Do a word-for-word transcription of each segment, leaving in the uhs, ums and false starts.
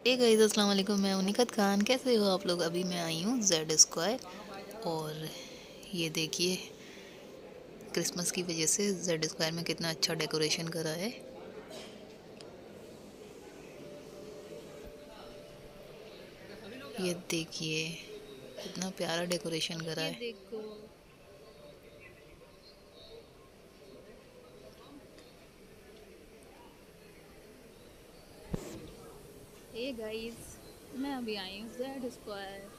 Hey guys, अस्सलाम वालेकुम। मैं उनिकत खान। कैसे हो आप लोग? अभी मैं आई हूँ जेड स्क्वायर और ये देखिए क्रिसमस की वजह से जेड स्क्वायर में कितना अच्छा डेकोरेशन करा है। ये देखिए कितना प्यारा डेकोरेशन करा ये है। देखो, हे गाइस, मैं अभी आई हूँ जेड स्क्वायर।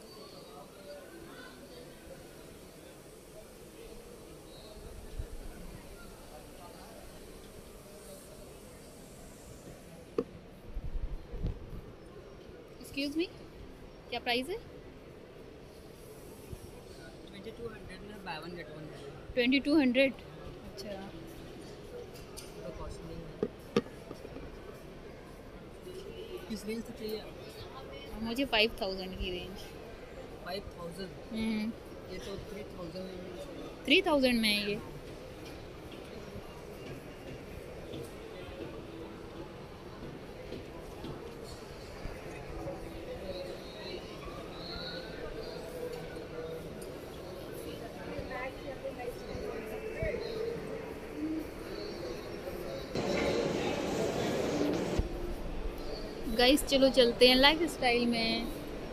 एक्सक्यूज मी, क्या प्राइस है? ट्वेंटी टू हंड्रेड में बाय वन गेट वन है। Twenty two hundred. अच्छा, थोड़ा कॉस्टली है। किस रेंज तक चाहिए आपको? मुझे फाइव थाउजेंड की रेंज। Five thousand? हम्म ये तो थ्री थाउजेंड में। थ्री थाउजेंड में है ये। गाइस चलो चलते हैं लाइफ स्टाइल में।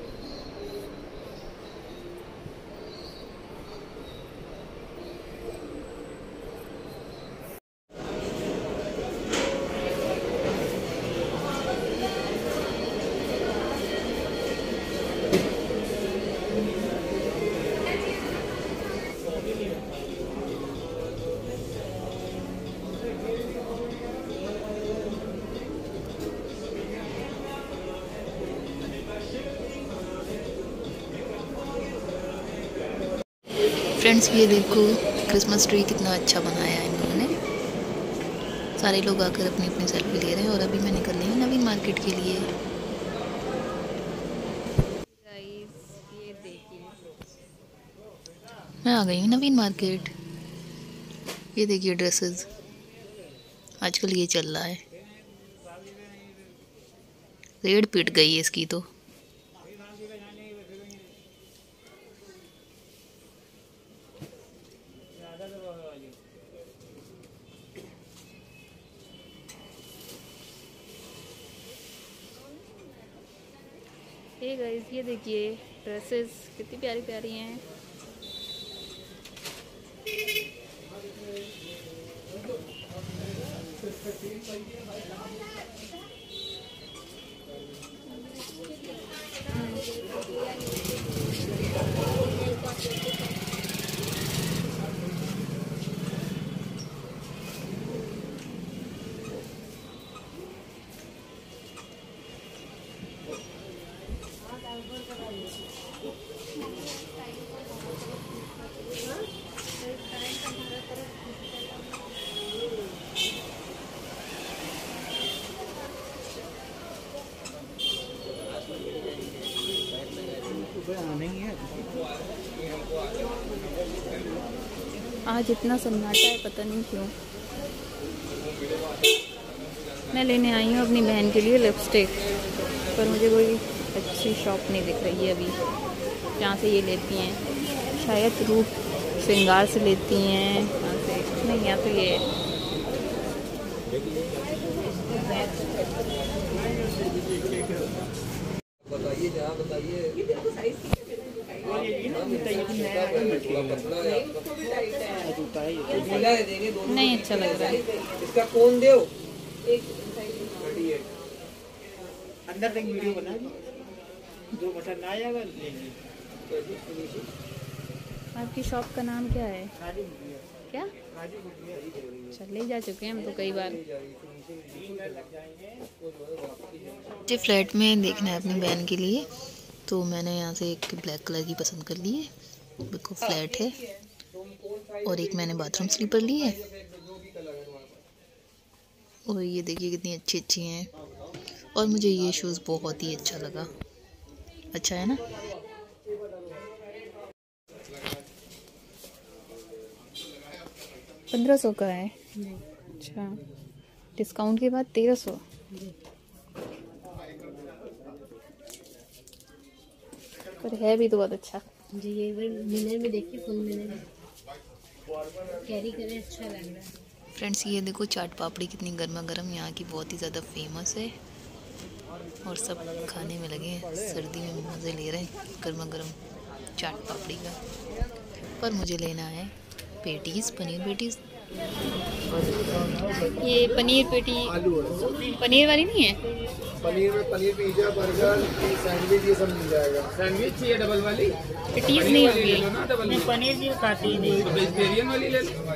फ्रेंड्स ये देखो क्रिसमस ट्री कितना अच्छा बनाया है इन्होंने। सारे लोग आकर अपनी अपनी सेल्फी ले रहे हैं और अभी मैं निकल रही हूँ नवीन मार्केट के लिए। गाइस ये देखिए, मैं आ गई हूँ नवीन मार्केट। ये देखिए ड्रेसेस, आजकल ये चल रहा है। रेड पिट गई है इसकी तो। हे गाइस ये देखिए ड्रेसेस कितनी प्यारी प्यारी हैं। आज इतना सन्नाटा है, पता नहीं क्यों। मैं लेने आई हूँ अपनी बहन के लिए लिपस्टिक, पर मुझे कोई अच्छी शॉप नहीं दिख रही है अभी जहाँ से ये लेती हैं। शायद रूप श्रृंगार से लेती हैं यहाँ से। नहीं, यहाँ तो ये है। बताइए जहाँ बताइए। नहीं अच्छा लग रहा है। इसका कौन दे अंदर तक वीडियो बना दी, जो पसंद आएगा लेंगे। आपकी शॉप का नाम क्या है? राजू क्या? राजू अच्छा, ले जा चुके हैं हम तो कई बार। मुझे फ्लैट में देखना है अपनी बहन के लिए, तो मैंने यहाँ से एक ब्लैक कलर की पसंद कर ली है। बिल्कुल फ्लैट है। और एक मैंने बाथरूम स्लीपर ली है। और ये देखिए कितनी अच्छी अच्छी हैं। और मुझे ये शूज़ बहुत ही अच्छा लगा। अच्छा है ना? पंद्रह सौ का है। अच्छा, डिस्काउंट के बाद तेरह सौ। पर है भी तो बहुत अच्छा। जी ये मिनर में देखिए, फुल मिनर कैरी करें, अच्छा लग रहा है। फ्रेंड्स ये देखो चाट पापड़ी कितनी गर्मा गर्म, यहाँ की बहुत ही ज़्यादा फेमस है और सब खाने में लगे हैं, सर्दी में मज़े ले रहे हैं गर्मा गर्म चाट पापड़ी का। पर मुझे लेना है पेटीज़, पनीर पेटीज़। ये पनीर पेटी पनीर वाली नहीं है? पनीर में पनीर पिज़्ज़ा, बर्गर, सैंडविच ये सब मिल जाएगा। सैंडविच चाहिए डबल वाली? पेटीज नहीं होगी। ना डबल नहीं, पनीर भी खाती नहीं, तो वेजिटेरियन वाली ले लो।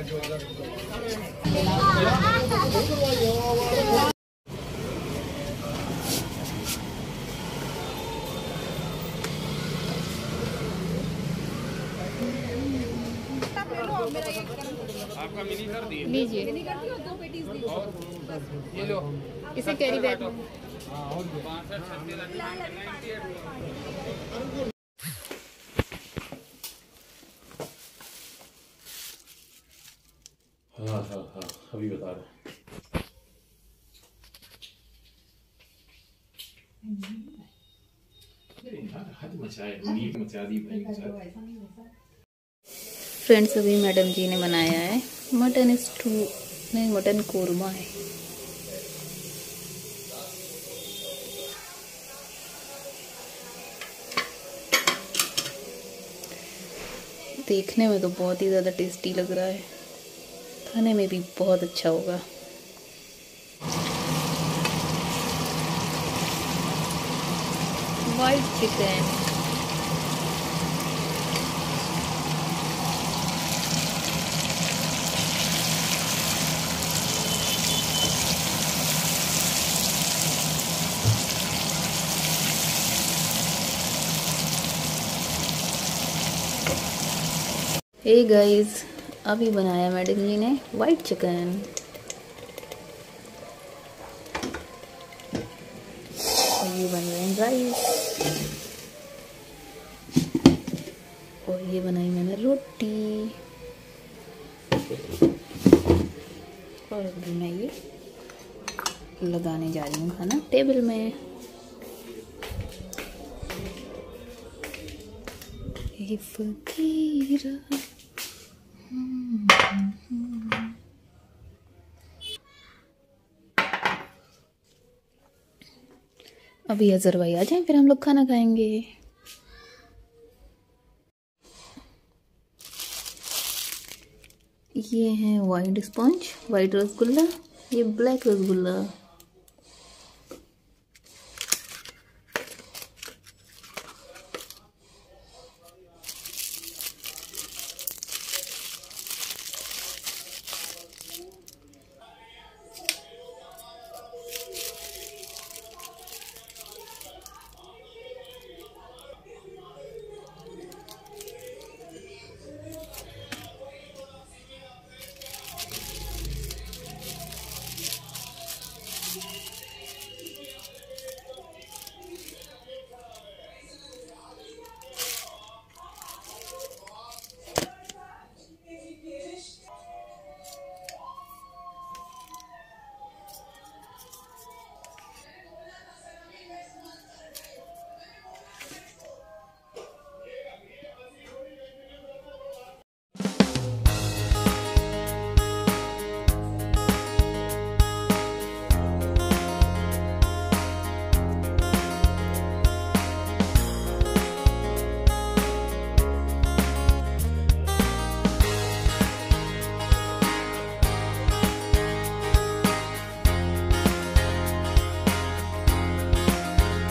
आपका मिनी कर दिए, लीजिए, ये लो। इसे कैरी बैग में। हाँ हाँ हाँ अभी बता रहे। हद मचाए, नींद मचा दी भाई के साथ। फ्रेंड्स अभी मैडम जी ने बनाया है मटन स्टू, नहीं मटन कोरमा है। देखने में तो बहुत ही ज़्यादा टेस्टी लग रहा है, खाने में भी बहुत अच्छा होगा। वाइट चिकन, हे गाइस अभी बनाया मैडम जी ने वाइट चिकन। और ये बन रहे हैं राइस, और ये बनाई मैंने रोटी, और अभी मैं ये लगाने जा रही हूँ खाना टेबल में। ये फकीरा अभी अजहर भाई आ जाए फिर हम लोग खाना खाएंगे। ये है वाइट स्पंज, वाइट रसगुल्ला, ये ब्लैक रसगुल्ला।